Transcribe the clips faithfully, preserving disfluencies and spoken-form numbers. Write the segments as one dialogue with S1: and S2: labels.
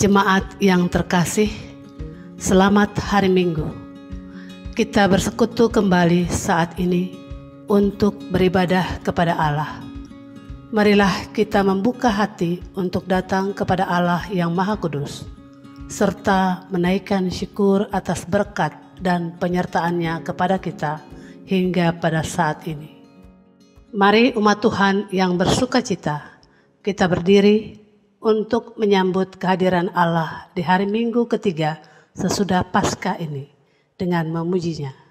S1: Jemaat yang terkasih, selamat hari Minggu. Kita bersekutu kembali saat ini untuk beribadah kepada Allah. Marilah kita membuka hati untuk datang kepada Allah yang Maha Kudus, serta menaikkan syukur atas berkat dan penyertaannya kepada kita hingga pada saat ini. Mari umat Tuhan yang bersukacita, kita berdiri untuk menyambut kehadiran Allah di hari Minggu ketiga sesudah Paskah ini dengan memujinya.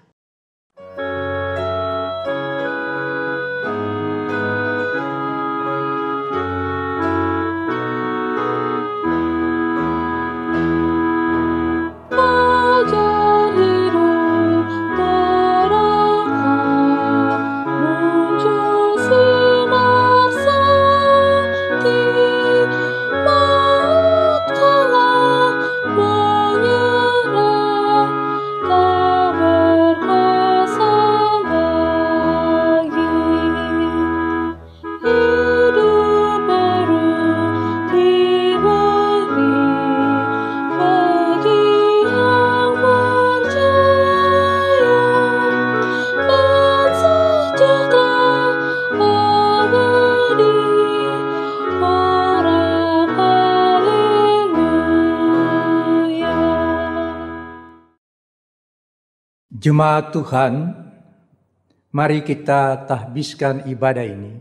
S2: Jemaat Tuhan, mari kita tahbiskan ibadah ini.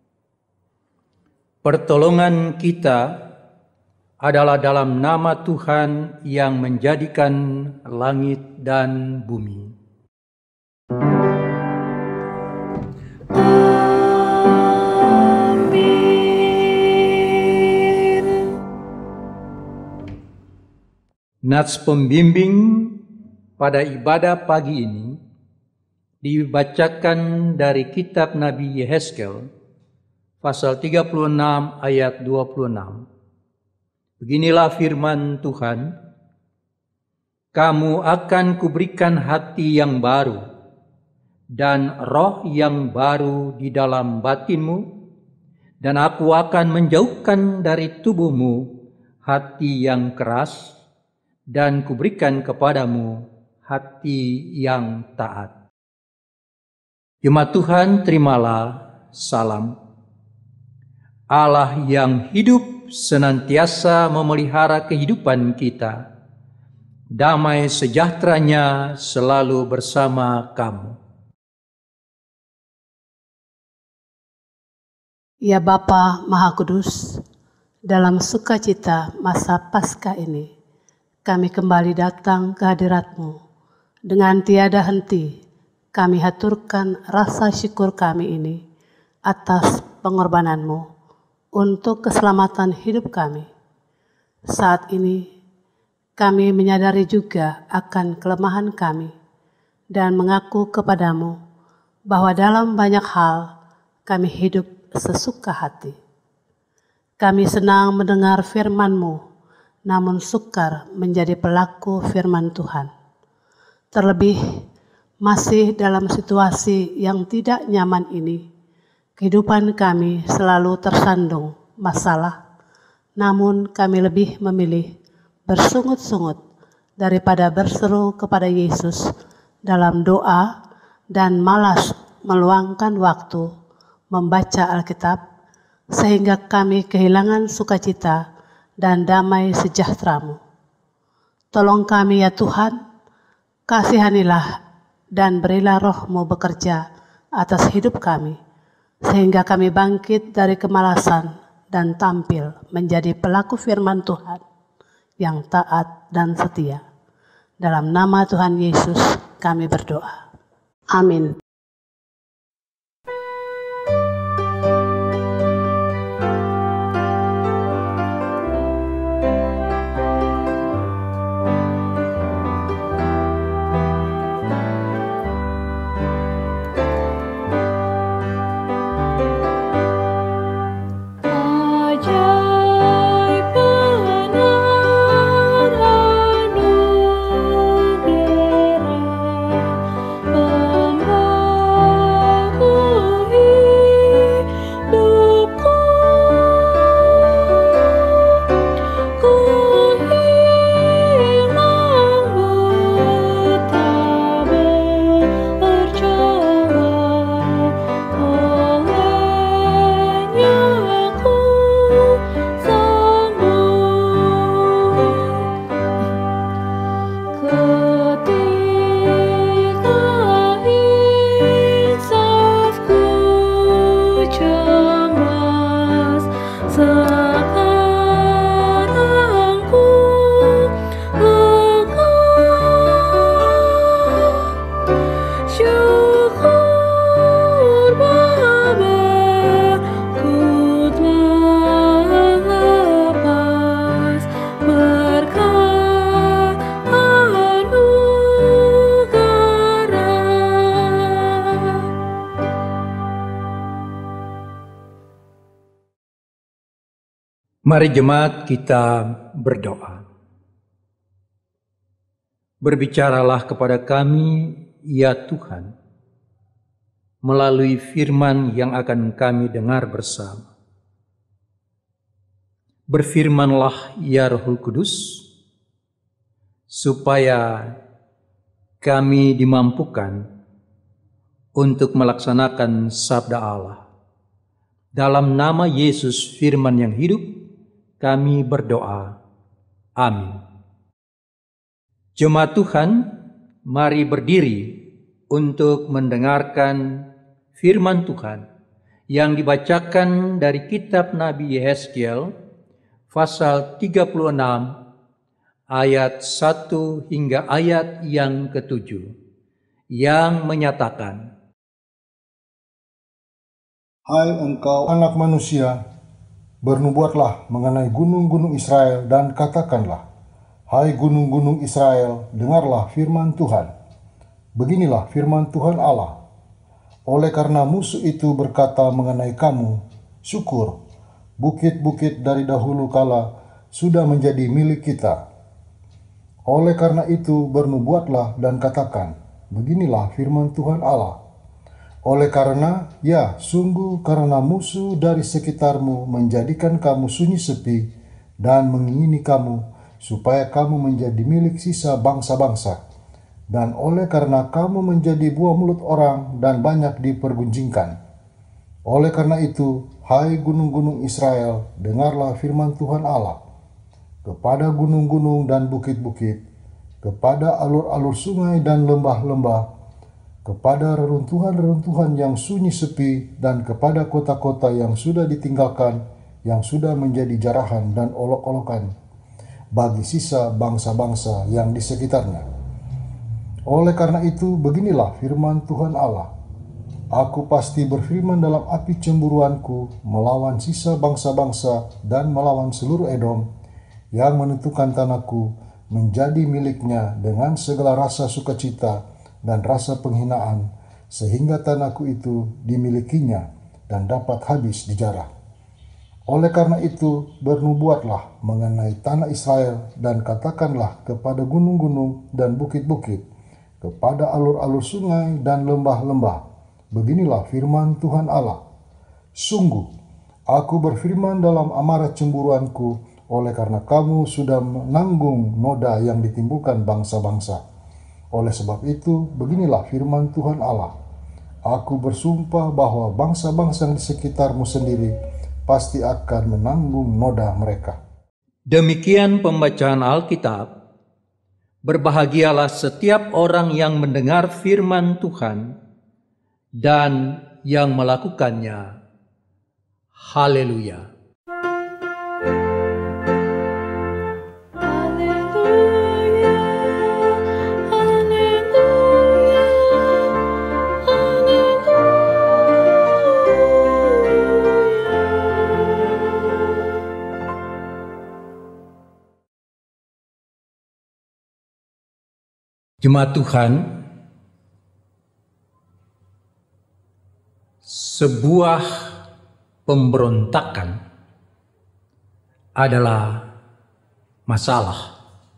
S2: Pertolongan kita adalah dalam nama Tuhan yang menjadikan langit dan bumi. Amin. Nats pembimbing pada ibadah pagi ini dibacakan dari kitab Nabi Yehezkel pasal tiga puluh enam ayat dua puluh enam. Beginilah firman Tuhan, "Kamu akan kuberikan hati yang baru dan roh yang baru di dalam batinmu, dan aku akan menjauhkan dari tubuhmu hati yang keras dan kuberikan kepadamu hati yang taat." Jemaat Tuhan, terimalah salam. Allah yang hidup senantiasa memelihara kehidupan kita. Damai sejahteranya selalu bersama kamu.
S1: Ya Bapa Maha Kudus, dalam sukacita masa Paskah ini, kami kembali datang ke hadirat-Mu. Dengan tiada henti, kami haturkan rasa syukur kami ini atas pengorbanan-Mu untuk keselamatan hidup kami. Saat ini, kami menyadari juga akan kelemahan kami dan mengaku kepadamu bahwa dalam banyak hal kami hidup sesuka hati. Kami senang mendengar firman-Mu, namun sukar menjadi pelaku firman Tuhan. Terlebih, masih dalam situasi yang tidak nyaman ini, kehidupan kami selalu tersandung masalah, namun kami lebih memilih bersungut-sungut daripada berseru kepada Yesus dalam doa dan malas meluangkan waktu membaca Alkitab, sehingga kami kehilangan sukacita dan damai sejahtera-Mu. Tolong kami ya Tuhan, kasihanilah dan berilah Roh-Mu bekerja atas hidup kami, sehingga kami bangkit dari kemalasan dan tampil menjadi pelaku firman Tuhan yang taat dan setia. Dalam nama Tuhan Yesus kami berdoa. Amin.
S3: Benar anugerah Sekarang ku lega, syukur Bapa, ku telah lepas berkat anugerah.
S2: Mari jemaat kita berdoa. Berbicaralah kepada kami, ya Tuhan, melalui firman yang akan kami dengar bersama. Berfirmanlah, ya Roh Kudus, supaya kami dimampukan untuk melaksanakan sabda Allah. Dalam nama Yesus firman yang hidup, kami berdoa. Amin. Jemaat Tuhan, mari berdiri untuk mendengarkan firman Tuhan yang dibacakan dari kitab Nabi Yehezkiel pasal tiga puluh enam ayat satu hingga ayat yang ketujuh yang menyatakan,
S4: Hai engkau anak manusia, bernubuatlah mengenai gunung-gunung Israel dan katakanlah, hai gunung-gunung Israel, dengarlah firman Tuhan. Beginilah firman Tuhan Allah. Oleh karena musuh itu berkata mengenai kamu, syukur, bukit-bukit dari dahulu kala sudah menjadi milik kita. Oleh karena itu bernubuatlah dan katakan, beginilah firman Tuhan Allah. Oleh karena, ya sungguh karena musuh dari sekitarmu menjadikan kamu sunyi sepi dan mengingini kamu, supaya kamu menjadi milik sisa bangsa-bangsa. Dan oleh karena kamu menjadi buah mulut orang dan banyak dipergunjingkan. Oleh karena itu, hai gunung-gunung Israel, dengarlah firman Tuhan Allah. Kepada gunung-gunung dan bukit-bukit, kepada alur-alur sungai dan lembah-lembah, kepada reruntuhan-reruntuhan yang sunyi sepi, dan kepada kota-kota yang sudah ditinggalkan, yang sudah menjadi jarahan dan olok-olokan bagi sisa bangsa-bangsa yang di sekitarnya. Oleh karena itu, beginilah firman Tuhan Allah. Aku pasti berfirman dalam api cemburuanku melawan sisa bangsa-bangsa dan melawan seluruh Edom yang menentukan tanahku menjadi miliknya dengan segala rasa sukacita dan rasa penghinaan, sehingga tanahku itu dimilikinya dan dapat habis dijarah. Oleh karena itu, bernubuatlah mengenai tanah Israel dan katakanlah kepada gunung-gunung dan bukit-bukit, kepada alur-alur sungai dan lembah-lembah, beginilah firman Tuhan Allah. Sungguh, aku berfirman dalam amarah cemburuanku, oleh karena kamu sudah menanggung noda yang ditimbulkan bangsa-bangsa. Oleh sebab itu, beginilah firman Tuhan Allah. Aku bersumpah bahwa bangsa-bangsa di sekitarmu sendiri pasti akan menanggung noda mereka.
S2: Demikian pembacaan Alkitab. Berbahagialah setiap orang yang mendengar firman Tuhan dan yang melakukannya. Haleluya. Jemaat Tuhan, sebuah pemberontakan adalah masalah.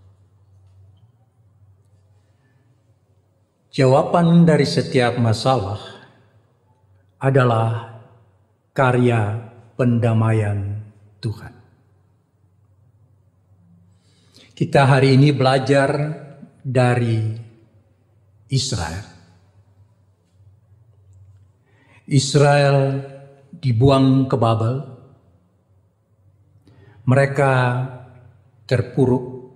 S2: Jawaban dari setiap masalah adalah karya pendamaian Tuhan. Kita hari ini belajar dari Israel. Israel dibuang ke Babel. Mereka terpuruk.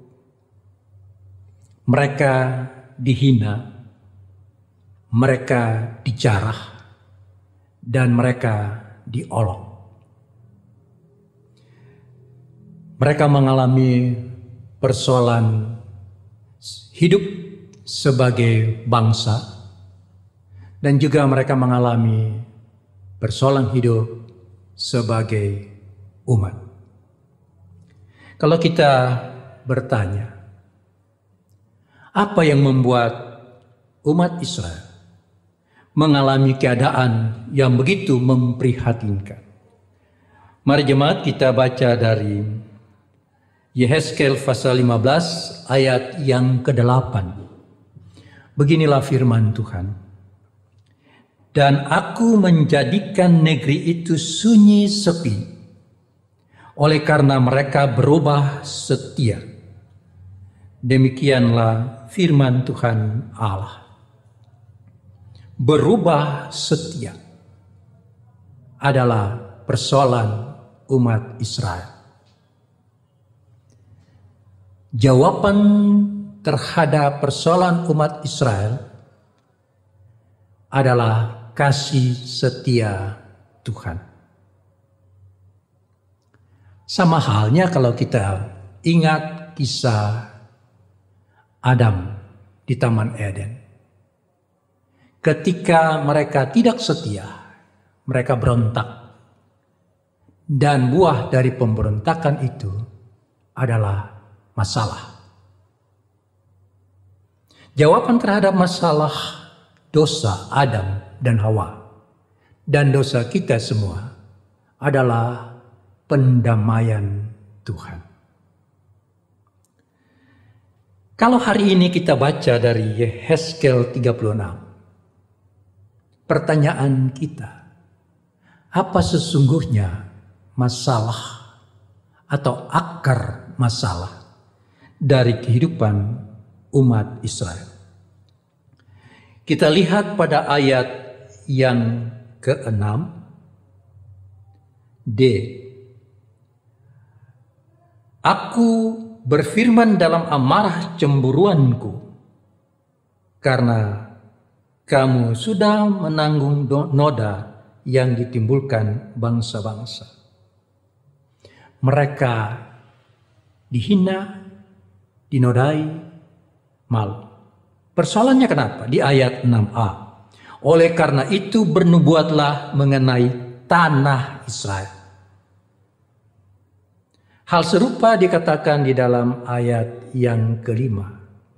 S2: Mereka dihina. Mereka dijarah. Dan mereka diolok. Mereka mengalami persoalan hidup sebagai bangsa, dan juga mereka mengalami persoalan hidup sebagai umat. Kalau kita bertanya, apa yang membuat umat Israel mengalami keadaan yang begitu memprihatinkan? Mari jemaat kita baca dari Yehezkel pasal lima belas ayat yang kedelapan. Beginilah firman Tuhan. Dan aku menjadikan negeri itu sunyi sepi, oleh karena mereka berubah setia. Demikianlah firman Tuhan Allah. Berubah setia adalah persoalan umat Israel. Jawaban terhadap persoalan umat Israel adalah kasih setia Tuhan. Sama halnya kalau kita ingat kisah Adam di Taman Eden. Ketika mereka tidak setia, mereka berontak. Dan buah dari pemberontakan itu adalah masalah. Jawaban terhadap masalah dosa Adam dan Hawa dan dosa kita semua adalah pendamaian Tuhan. Kalau hari ini kita baca dari Yehezkel tiga puluh enam, pertanyaan kita, apa sesungguhnya masalah atau akar masalah dari kehidupan umat Israel? Kita lihat pada ayat yang keenam D. Aku berfirman dalam amarah cemburuanku, karena kamu sudah menanggung noda yang ditimbulkan bangsa-bangsa. Mereka dihina, dinodai, malu. Persoalannya kenapa? Di ayat enam a. Oleh karena itu bernubuatlah mengenai tanah Israel. Hal serupa dikatakan di dalam ayat yang kelima.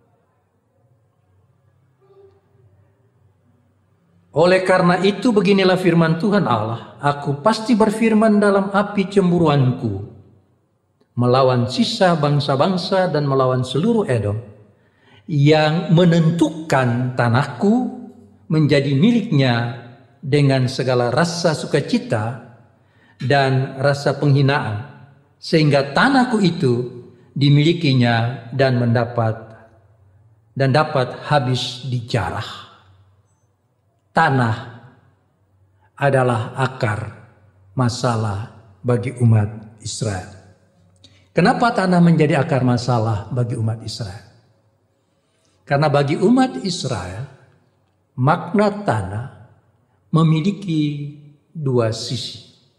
S2: Oleh karena itu beginilah firman Tuhan Allah, aku pasti berfirman dalam api cemburuanku, melawan sisa bangsa-bangsa dan melawan seluruh Edom, yang menentukan tanahku menjadi miliknya dengan segala rasa sukacita dan rasa penghinaan, sehingga tanahku itu dimilikinya dan mendapat dan dapat habis dijarah. Tanah adalah akar masalah bagi umat Israel. Kenapa tanah menjadi akar masalah bagi umat Israel? Karena bagi umat Israel, makna tanah memiliki dua sisi.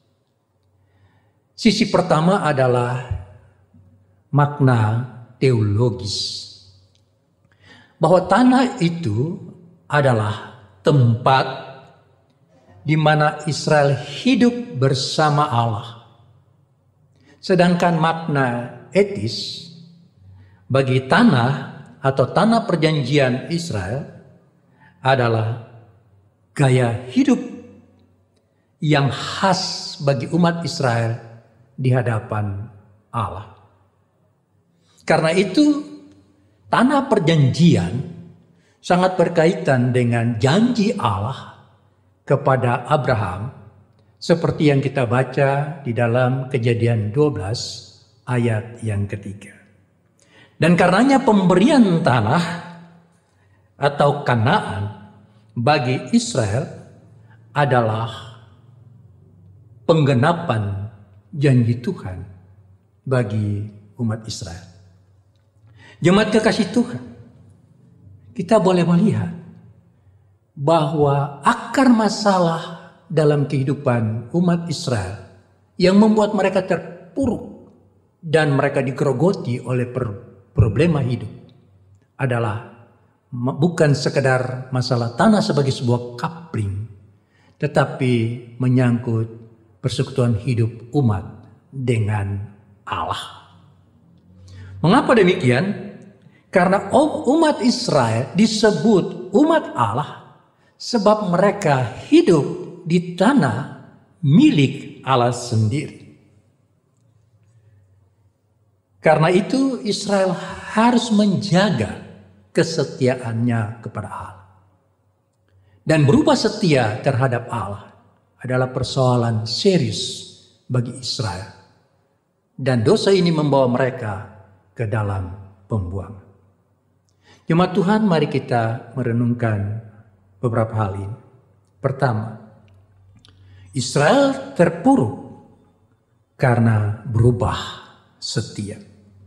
S2: Sisi pertama adalah makna teologis, bahwa tanah itu adalah tempat di mana Israel hidup bersama Allah. Sedangkan makna etis bagi tanah atau tanah perjanjian Israel adalah gaya hidup yang khas bagi umat Israel di hadapan Allah. Karena itu tanah perjanjian sangat berkaitan dengan janji Allah kepada Abraham, seperti yang kita baca di dalam Kejadian dua belas ayat yang ketiga. Dan karenanya pemberian tanah atau Kanaan bagi Israel adalah penggenapan janji Tuhan bagi umat Israel. Jemaat kekasih Tuhan, kita boleh melihat bahwa akar masalah dalam kehidupan umat Israel yang membuat mereka terpuruk dan mereka digerogoti oleh problema hidup adalah bukan sekedar masalah tanah sebagai sebuah kapling, tetapi menyangkut persekutuan hidup umat dengan Allah. Mengapa demikian? Karena umat Israel disebut umat Allah sebab mereka hidup di tanah milik Allah sendiri. Karena itu Israel harus menjaga kesetiaannya kepada Allah. Dan berubah setia terhadap Allah adalah persoalan serius bagi Israel. Dan dosa ini membawa mereka ke dalam pembuangan. Jemaat Tuhan, mari kita merenungkan beberapa hal ini. Pertama, Israel terpuruk karena berubah setia.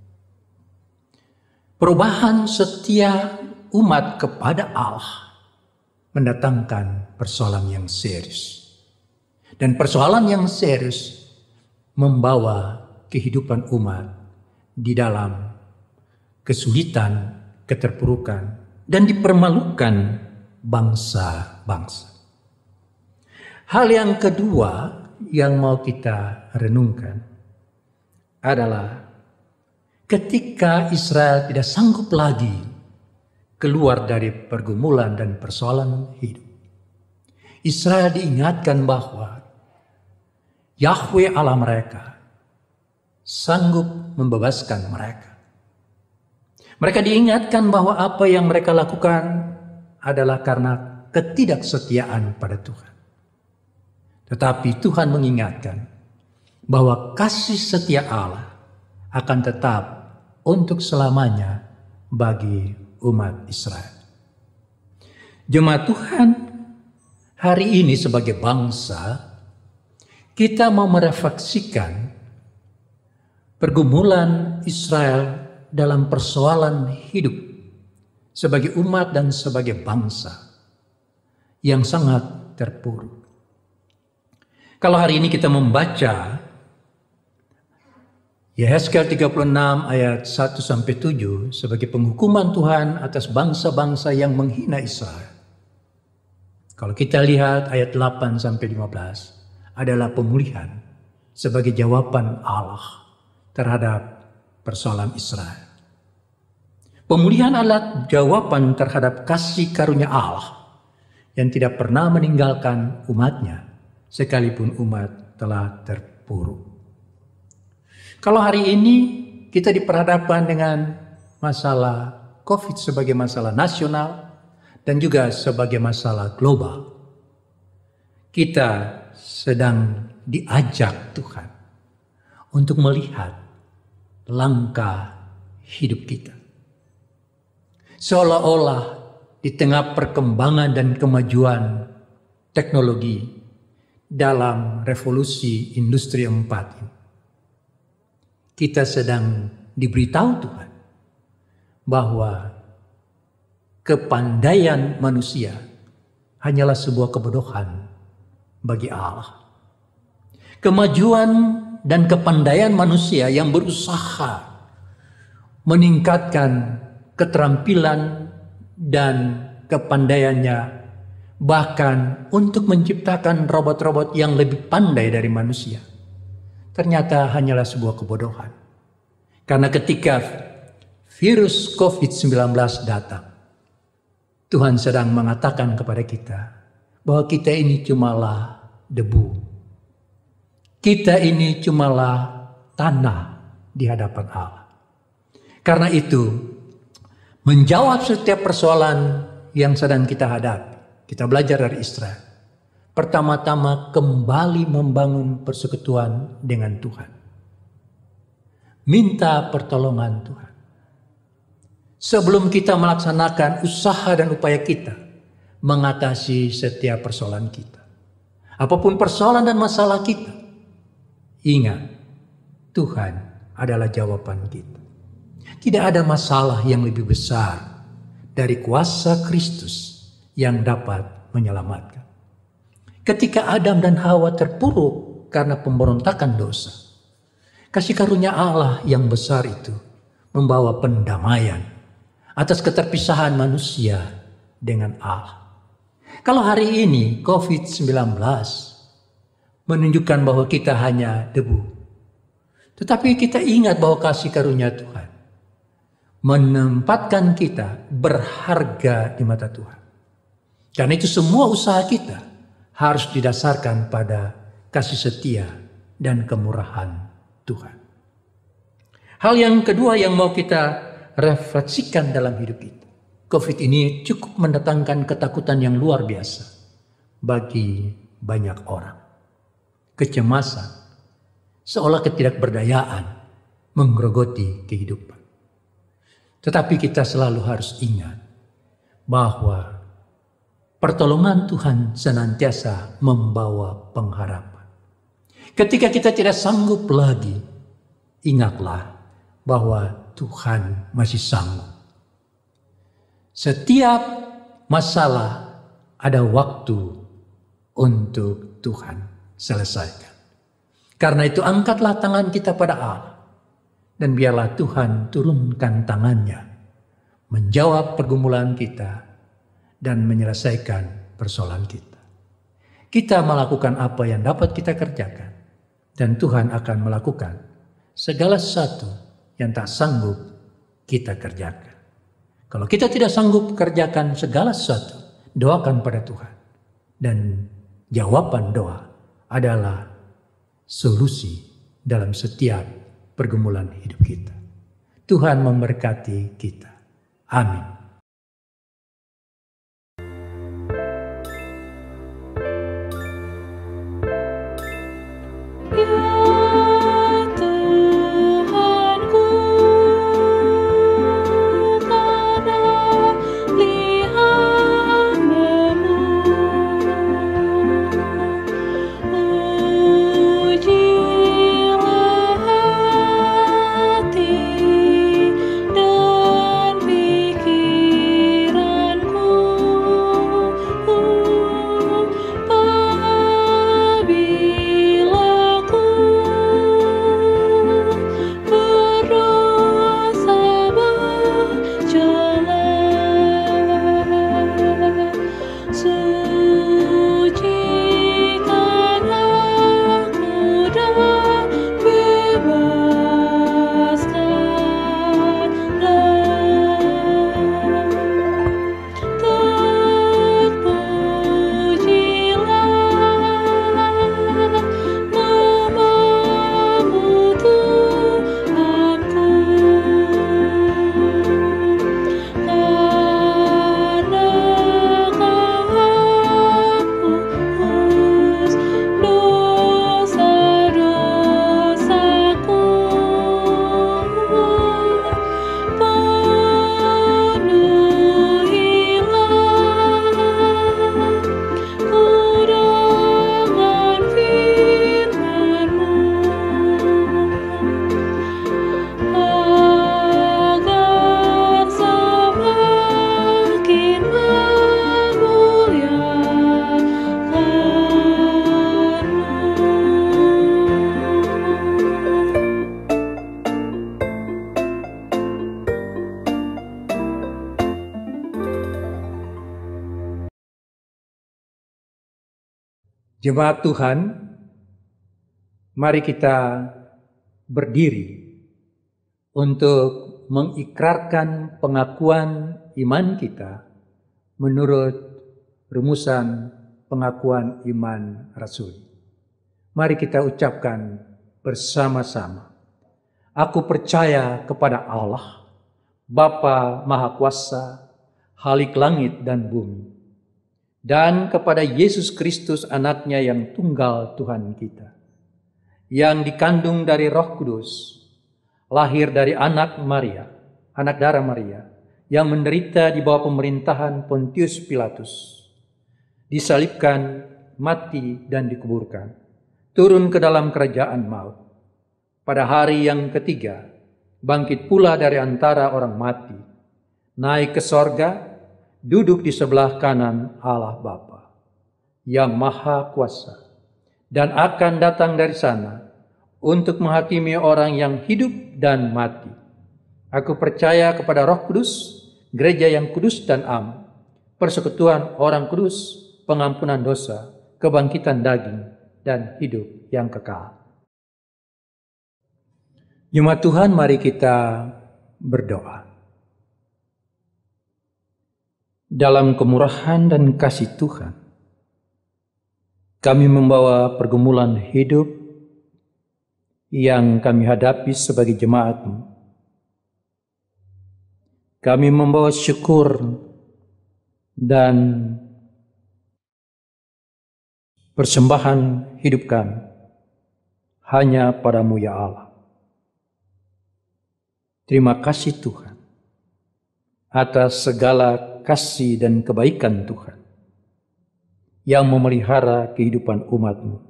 S2: Perubahan setia umat kepada Allah mendatangkan persoalan yang serius. Dan persoalan yang serius membawa kehidupan umat di dalam kesulitan, keterpurukan, dan dipermalukan bangsa-bangsa. Hal yang kedua yang mau kita renungkan adalah ketika Israel tidak sanggup lagi keluar dari pergumulan dan persoalan hidup, Israel diingatkan bahwa Yahweh Allah mereka sanggup membebaskan mereka. Mereka diingatkan bahwa apa yang mereka lakukan adalah karena ketidaksetiaan pada Tuhan. Tetapi Tuhan mengingatkan bahwa kasih setia Allah akan tetap untuk selamanya bagi umat Israel. Jemaat Tuhan, hari ini sebagai bangsa, kita mau merefleksikan pergumulan Israel dalam persoalan hidup sebagai umat dan sebagai bangsa yang sangat terpuruk. Kalau hari ini kita membaca Yehezkiel tiga puluh enam ayat satu sampai tujuh sebagai penghukuman Tuhan atas bangsa-bangsa yang menghina Israel. Kalau kita lihat ayat delapan sampai lima belas adalah pemulihan sebagai jawaban Allah terhadap persoalan Israel. Pemulihan adalah jawaban terhadap kasih karunia Allah yang tidak pernah meninggalkan umatnya sekalipun umat telah terpuruk. Kalau hari ini kita diperhadapkan dengan masalah COVID sebagai masalah nasional dan juga sebagai masalah global, kita sedang diajak Tuhan untuk melihat langkah hidup kita. Seolah-olah di tengah perkembangan dan kemajuan teknologi dalam revolusi industri empat ini, kita sedang diberitahu Tuhan bahwa kepandaian manusia hanyalah sebuah kebodohan bagi Allah. Kemajuan dan kepandaian manusia yang berusaha meningkatkan keterampilan dan kepandaiannya, bahkan untuk menciptakan robot-robot yang lebih pandai dari manusia, ternyata hanyalah sebuah kebodohan. Karena ketika virus covid sembilan belas datang, Tuhan sedang mengatakan kepada kita bahwa kita ini cumalah debu. Kita ini cumalah tanah di hadapan Allah. Karena itu, menjawab setiap persoalan yang sedang kita hadapi, kita belajar dari Israel. Pertama-tama kembali membangun persekutuan dengan Tuhan. Minta pertolongan Tuhan. Sebelum kita melaksanakan usaha dan upaya kita mengatasi setiap persoalan kita. Apapun persoalan dan masalah kita, ingat, Tuhan adalah jawaban kita. Tidak ada masalah yang lebih besar dari kuasa Kristus yang dapat menyelamatkan. Ketika Adam dan Hawa terpuruk karena pemberontakan dosa, Kasih karunia Allah yang besar itu membawa pendamaian atas keterpisahan manusia dengan Allah. Kalau hari ini covid sembilan belas menunjukkan bahwa kita hanya debu, tetapi kita ingat bahwa kasih karunia Tuhan menempatkan kita berharga di mata Tuhan. Karena itu semua usaha kita harus didasarkan pada kasih setia dan kemurahan Tuhan. Hal yang kedua yang mau kita refleksikan dalam hidup kita. Covid ini cukup mendatangkan ketakutan yang luar biasa bagi banyak orang. Kecemasan, seolah ketidakberdayaan menggerogoti kehidupan. Tetapi kita selalu harus ingat bahwa pertolongan Tuhan senantiasa membawa pengharapan. Ketika kita tidak sanggup lagi, ingatlah bahwa Tuhan masih sanggup. Setiap masalah ada waktu untuk Tuhan selesaikan. Karena itu angkatlah tangan kita pada Allah. Dan biarlah Tuhan turunkan tangannya, menjawab pergumulan kita, dan menyelesaikan persoalan kita. Kita melakukan apa yang dapat kita kerjakan, dan Tuhan akan melakukan segala sesuatu yang tak sanggup kita kerjakan. Kalau kita tidak sanggup kerjakan segala sesuatu, doakan pada Tuhan. Dan jawaban doa adalah solusi dalam setiap pergumulan hidup kita. Tuhan memberkati kita. Amin. Jemaat Tuhan, mari kita berdiri untuk mengikrarkan pengakuan iman kita menurut rumusan pengakuan iman rasuli. Mari kita ucapkan bersama-sama. Aku percaya kepada Allah, Bapa Maha Kuasa, Khalik langit dan bumi, dan kepada Yesus Kristus anaknya yang tunggal Tuhan kita, yang dikandung dari Roh Kudus, lahir dari anak Maria, anak darah Maria, yang menderita di bawah pemerintahan Pontius Pilatus, disalibkan, mati dan dikuburkan, turun ke dalam kerajaan maut. Pada hari yang ketiga, bangkit pula dari antara orang mati, naik ke sorga, duduk di sebelah kanan Allah Bapa yang Maha Kuasa, dan akan datang dari sana untuk menghakimi orang yang hidup dan mati. Aku percaya kepada Roh Kudus, gereja yang kudus dan am, persekutuan orang kudus, pengampunan dosa, kebangkitan daging, dan hidup yang kekal. Jemaat Tuhan, mari kita berdoa. Dalam kemurahan dan kasih Tuhan, kami membawa pergumulan hidup yang kami hadapi sebagai jemaat-Mu. Kami membawa syukur dan persembahan hidup kami hanya pada-Mu ya Allah. Terima kasih Tuhan atas segala kasih dan kebaikan Tuhan yang memelihara kehidupan umat-Mu.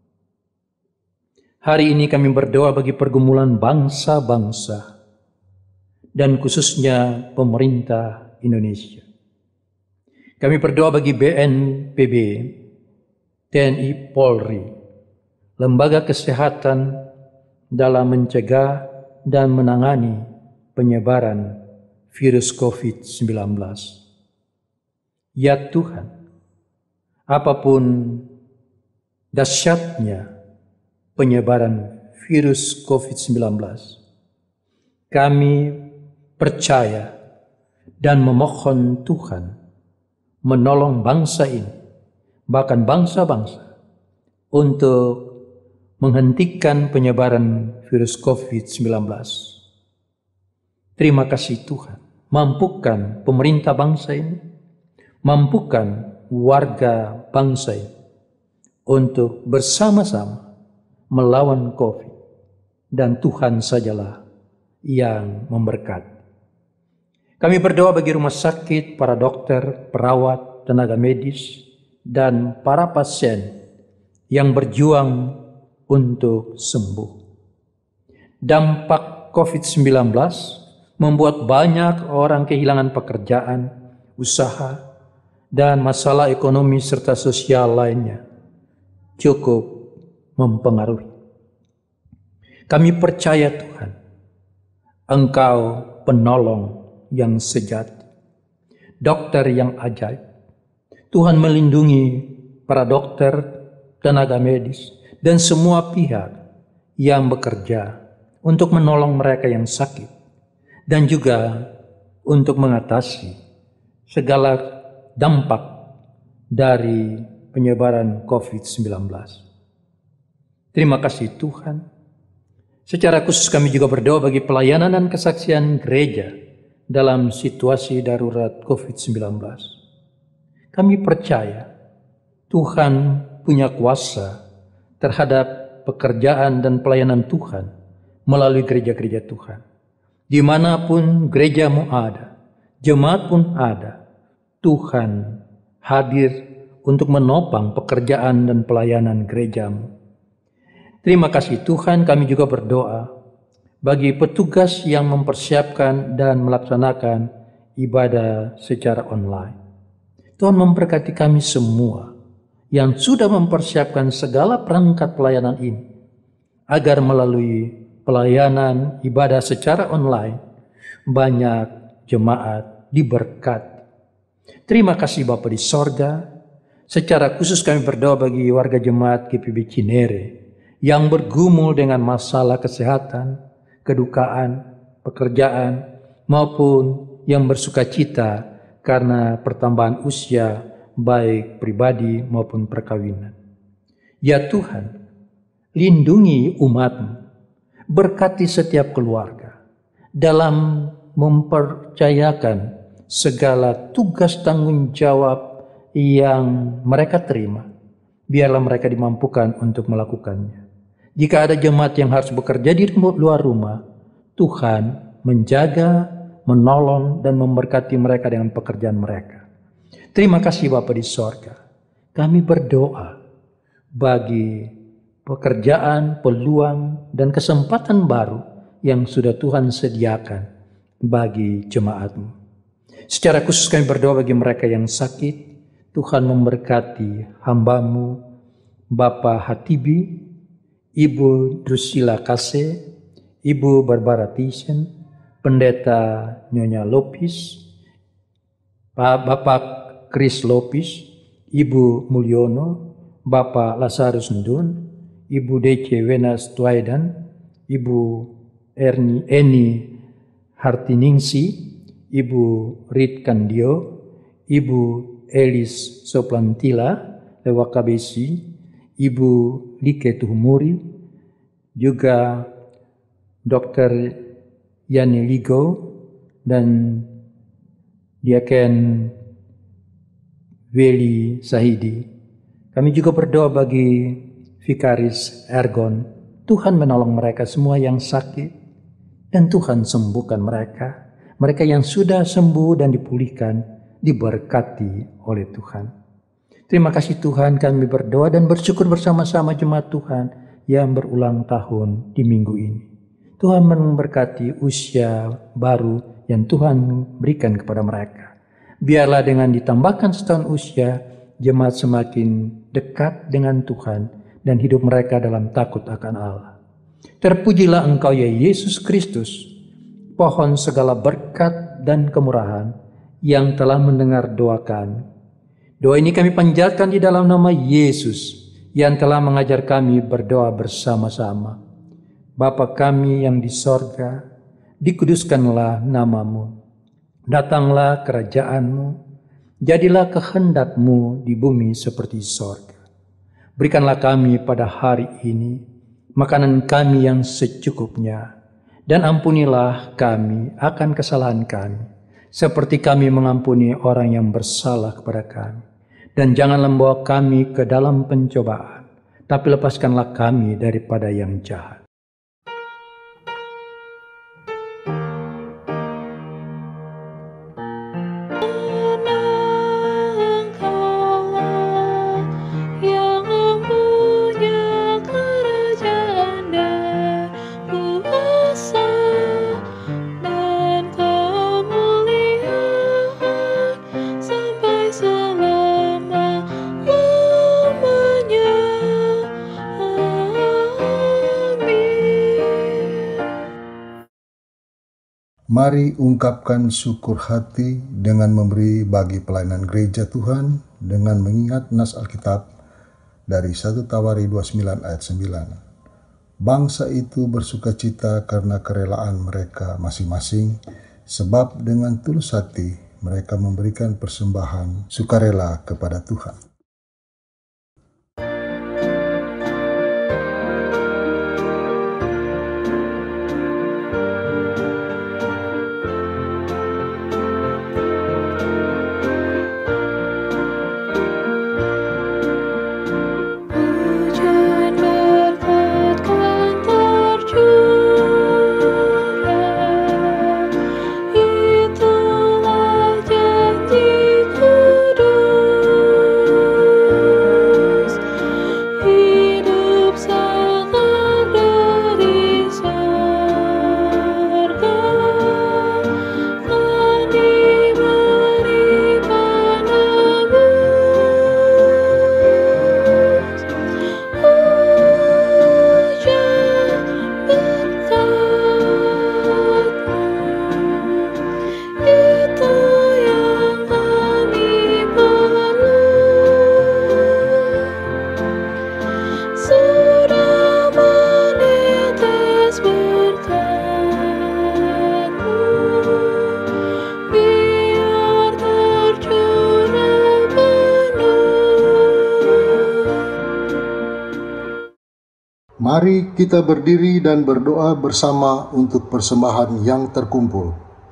S2: Hari ini kami berdoa bagi pergumulan bangsa-bangsa dan khususnya pemerintah Indonesia. Kami berdoa bagi B N P B, T N I Polri, lembaga kesehatan dalam mencegah dan menangani penyebaran virus covid sembilan belas. Ya Tuhan, apapun dahsyatnya penyebaran virus covid sembilan belas, kami percaya dan memohon Tuhan menolong bangsa ini, bahkan bangsa-bangsa, untuk menghentikan penyebaran virus covid sembilan belas. Terima kasih Tuhan, mampukan pemerintah bangsa ini, mampukan warga bangsa ini untuk bersama-sama melawan COVID, dan Tuhan sajalah yang memberkati. Kami berdoa bagi rumah sakit, para dokter, perawat, tenaga medis, dan para pasien yang berjuang untuk sembuh. Dampak covid sembilan belas membuat banyak orang kehilangan pekerjaan, usaha, dan masalah ekonomi serta sosial lainnya cukup mempengaruhi. Kami percaya Tuhan, Engkau penolong yang sejati, dokter yang ajaib. Tuhan melindungi para dokter, tenaga medis, dan semua pihak yang bekerja untuk menolong mereka yang sakit, dan juga untuk mengatasi segala dampak dari penyebaran covid sembilan belas. Terima kasih Tuhan. Secara khusus kami juga berdoa bagi pelayanan dan kesaksian gereja dalam situasi darurat covid sembilan belas. Kami percaya Tuhan punya kuasa terhadap pekerjaan dan pelayanan Tuhan melalui gereja-gereja Tuhan. Dimanapun gerejamu ada, jemaat pun ada, Tuhan hadir untuk menopang pekerjaan dan pelayanan gerejamu. Terima kasih Tuhan, kami juga berdoa bagi petugas yang mempersiapkan dan melaksanakan ibadah secara online. Tuhan memberkati kami semua yang sudah mempersiapkan segala perangkat pelayanan ini, agar melalui pelayanan ibadah secara online banyak jemaat diberkati. Terima kasih Bapa di sorga. Secara khusus kami berdoa bagi warga jemaat G P B Cinere yang bergumul dengan masalah kesehatan, kedukaan, pekerjaan, maupun yang bersuka cita karena pertambahan usia baik pribadi maupun perkawinan. Ya Tuhan, lindungi umat-Mu, berkati setiap keluarga dalam mempercayakan segala tugas tanggung jawab yang mereka terima. Biarlah mereka dimampukan untuk melakukannya. Jika ada jemaat yang harus bekerja di luar rumah, Tuhan menjaga, menolong, dan memberkati mereka dengan pekerjaan mereka. Terima kasih Bapa di sorga. Kami berdoa bagi pekerjaan, peluang, dan kesempatan baru yang sudah Tuhan sediakan bagi jemaat-Mu. Secara khusus kami berdoa bagi mereka yang sakit. Tuhan memberkati hamba-Mu, Bapak Hatibi, Ibu Drusilla Kase, Ibu Barbara Thyssen, Pendeta Nyonya Lopis, Pak Bapak Chris Lopis, Ibu Mulyono, Bapak Lazarus Ndun, Ibu D C Wenas Tuaidan, Ibu Erni Eni Hartiningsi, Ibu Rit Kandio, Ibu Elis Soplantila Lewakabesi, Ibu Like Tuhumuri, juga Dokter Yani Ligo, dan Diaken Weli Sahidi. Kami juga berdoa bagi Vikaris Ergon. Tuhan menolong mereka semua yang sakit, dan Tuhan sembuhkan mereka. Mereka yang sudah sembuh dan dipulihkan, diberkati oleh Tuhan. Terima kasih Tuhan, kami berdoa dan bersyukur bersama-sama jemaat Tuhan yang berulang tahun di minggu ini. Tuhan memberkati usia baru yang Tuhan berikan kepada mereka. Biarlah dengan ditambahkan setahun usia, jemaat semakin dekat dengan Tuhan dan hidup mereka dalam takut akan Allah. Terpujilah Engkau ya Yesus Kristus, pohon segala berkat dan kemurahan yang telah mendengar doa kami. Doa ini kami panjatkan di dalam nama Yesus yang telah mengajar kami berdoa bersama-sama. Bapa kami yang di sorga, dikuduskanlah namamu. Datanglah kerajaanmu, jadilah kehendak-Mu di bumi seperti sorga. Berikanlah kami pada hari ini makanan kami yang secukupnya, dan ampunilah kami akan kesalahan kami, seperti kami mengampuni orang yang bersalah kepada kami. Dan janganlah membawa kami ke dalam pencobaan, tapi lepaskanlah kami daripada yang jahat.
S4: Mari ungkapkan syukur hati dengan memberi bagi pelayanan gereja Tuhan dengan mengingat nas Alkitab dari satu Tawari dua puluh sembilan ayat sembilan. Bangsa itu bersukacita karena kerelaan mereka masing-masing, sebab dengan tulus hati mereka memberikan persembahan sukarela kepada Tuhan. Mari kita berdiri dan berdoa bersama untuk persembahan yang terkumpul.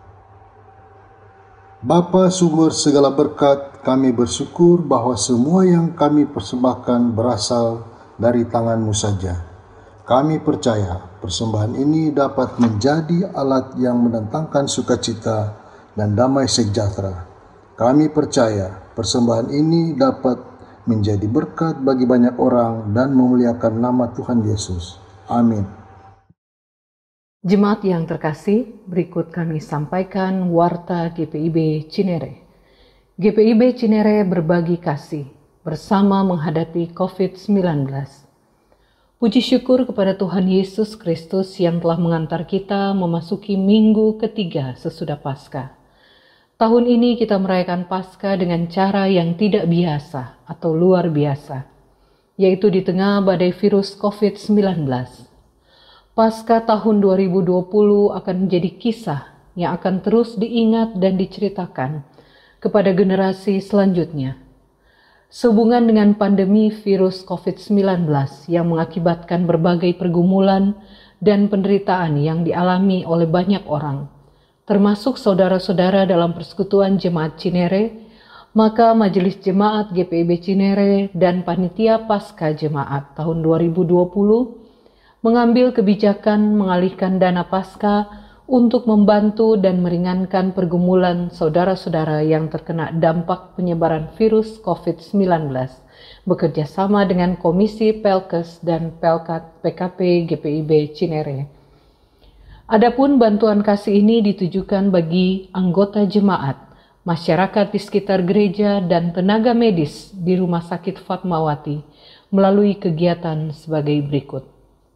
S4: Bapa sumber segala berkat, kami bersyukur bahwa semua yang kami persembahkan berasal dari tangan-Mu saja. Kami percaya persembahan ini dapat menjadi alat yang mendatangkan sukacita dan damai sejahtera. Kami percaya persembahan ini dapat menjadi berkat bagi banyak orang dan memuliakan nama Tuhan Yesus. Amin.
S5: Jemaat yang terkasih, berikut kami sampaikan warta G P I B Cinere. G P I B Cinere berbagi kasih bersama menghadapi covid sembilan belas. Puji syukur kepada Tuhan Yesus Kristus yang telah mengantar kita memasuki minggu ketiga sesudah Paskah. Tahun ini kita merayakan Paskah dengan cara yang tidak biasa atau luar biasa, yaitu di tengah badai virus covid sembilan belas. Paskah tahun dua ribu dua puluh akan menjadi kisah yang akan terus diingat dan diceritakan kepada generasi selanjutnya. Sehubungan dengan pandemi virus covid sembilan belas yang mengakibatkan berbagai pergumulan dan penderitaan yang dialami oleh banyak orang, termasuk saudara-saudara dalam persekutuan Jemaat Cinere, maka Majelis Jemaat G P I B Cinere dan Panitia Paskah Jemaat tahun dua ribu dua puluh mengambil kebijakan mengalihkan dana Paskah untuk membantu dan meringankan pergumulan saudara-saudara yang terkena dampak penyebaran virus covid sembilan belas, bekerja sama dengan Komisi Pelkes dan Pelkat P K P G P I B Cinere. Adapun bantuan kasih ini ditujukan bagi anggota jemaat, masyarakat di sekitar gereja, dan tenaga medis di Rumah Sakit Fatmawati melalui kegiatan sebagai berikut.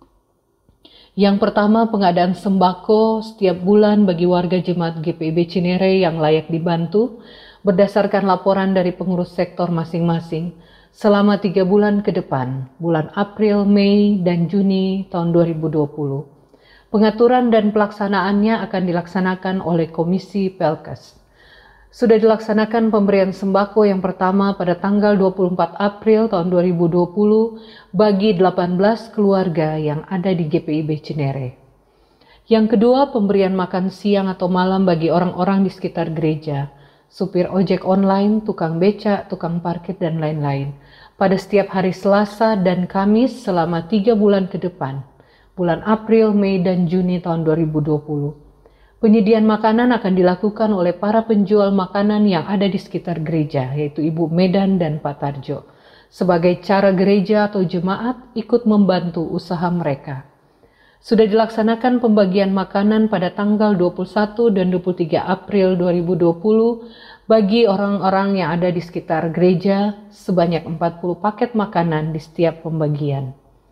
S5: Yang pertama, pengadaan sembako setiap bulan bagi warga jemaat G P I B Cinere yang layak dibantu berdasarkan laporan dari pengurus sektor masing-masing selama tiga bulan ke depan, bulan April, Mei, dan Juni tahun dua ribu dua puluh. Pengaturan dan pelaksanaannya akan dilaksanakan oleh Komisi Pelkes. Sudah dilaksanakan pemberian sembako yang pertama pada tanggal dua puluh empat April tahun dua ribu dua puluh bagi delapan belas keluarga yang ada di G P I B Cinere. Yang kedua, pemberian makan siang atau malam bagi orang-orang di sekitar gereja, supir ojek online, tukang becak, tukang parkir, dan lain-lain, pada setiap hari Selasa dan Kamis selama tiga bulan ke depan, bulan April, Mei, dan Juni tahun dua ribu dua puluh. Penyediaan makanan akan dilakukan oleh para penjual makanan yang ada di sekitar gereja, yaitu Ibu Medan dan Pak Tarjo, sebagai cara gereja atau jemaat ikut membantu usaha mereka. Sudah dilaksanakan pembagian makanan pada tanggal dua puluh satu dan dua puluh tiga April dua ribu dua puluh bagi orang-orang yang ada di sekitar gereja, sebanyak empat puluh paket makanan di setiap pembagian.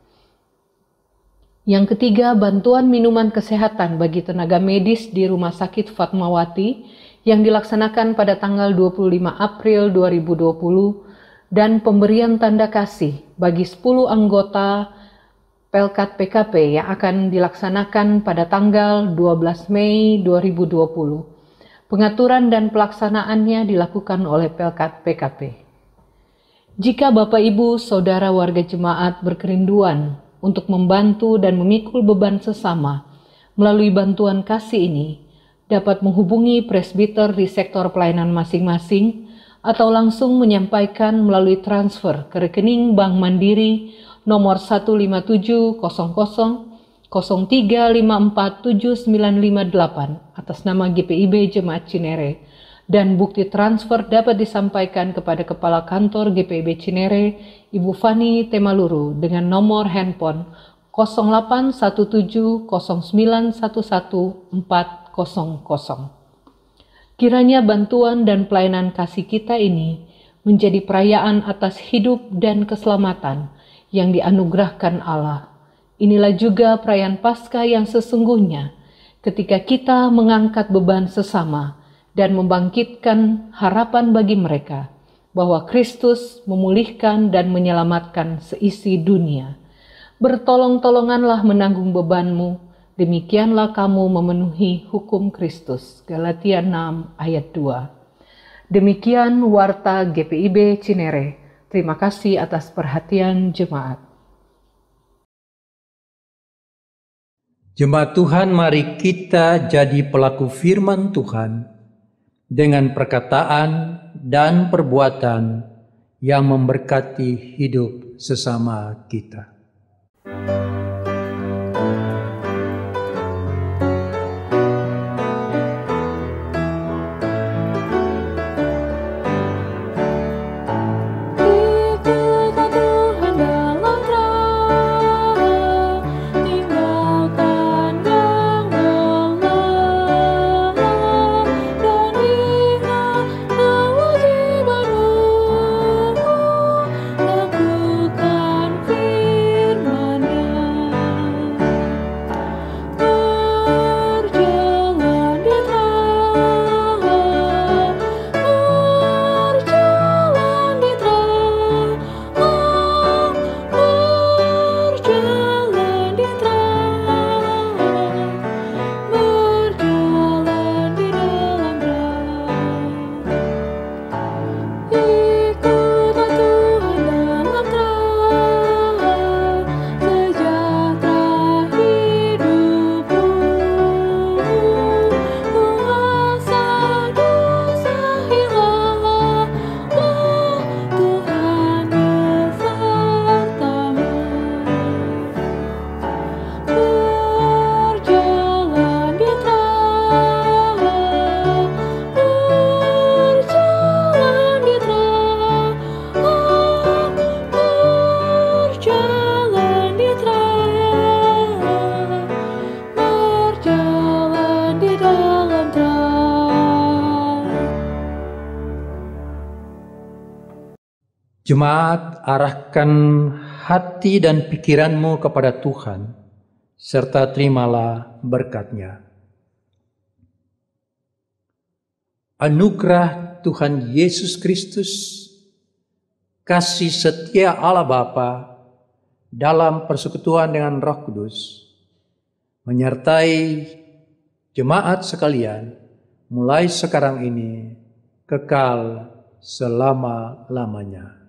S5: Yang ketiga, bantuan minuman kesehatan bagi tenaga medis di Rumah Sakit Fatmawati yang dilaksanakan pada tanggal dua puluh lima April dua ribu dua puluh dan pemberian tanda kasih bagi sepuluh anggota Pelkat P K P yang akan dilaksanakan pada tanggal dua belas Mei dua ribu dua puluh. Pengaturan dan pelaksanaannya dilakukan oleh Pelkat P K P. Jika Bapak Ibu Saudara warga jemaat berkerinduan untuk membantu dan memikul beban sesama melalui bantuan kasih ini, dapat menghubungi presbiter di sektor pelayanan masing-masing atau langsung menyampaikan melalui transfer ke rekening Bank Mandiri nomor satu lima tujuh nol nol nol tiga lima empat tujuh sembilan lima delapan atas nama G P I B Jemaat Cinere, dan bukti transfer dapat disampaikan kepada Kepala Kantor G P I B Cinere, Ibu Fani Temaluru, dengan nomor handphone nol delapan satu tujuh nol sembilan satu satu empat nol nol. Kiranya bantuan dan pelayanan kasih kita ini menjadi perayaan atas hidup dan keselamatan yang dianugerahkan Allah. Inilah juga perayaan Paskah yang sesungguhnya, ketika kita mengangkat beban sesama dan membangkitkan harapan bagi mereka bahwa Kristus memulihkan dan menyelamatkan seisi dunia. Bertolong-tolonganlah menanggung bebanmu, demikianlah kamu memenuhi hukum Kristus. Galatia enam ayat dua. Demikian warta G P I B Cinere. Terima kasih atas perhatian jemaat.
S2: Jemaat Tuhan, mari kita jadi pelaku firman Tuhan dengan perkataan dan perbuatan yang memberkati hidup sesama kita.
S3: Lakukan firman
S2: Jemaat, arahkan hati dan pikiranmu kepada Tuhan, serta terimalah berkat-Nya. Anugerah Tuhan Yesus Kristus, kasih setia Allah Bapa dalam persekutuan dengan Roh Kudus, menyertai jemaat sekalian mulai sekarang ini, kekal selama-lamanya.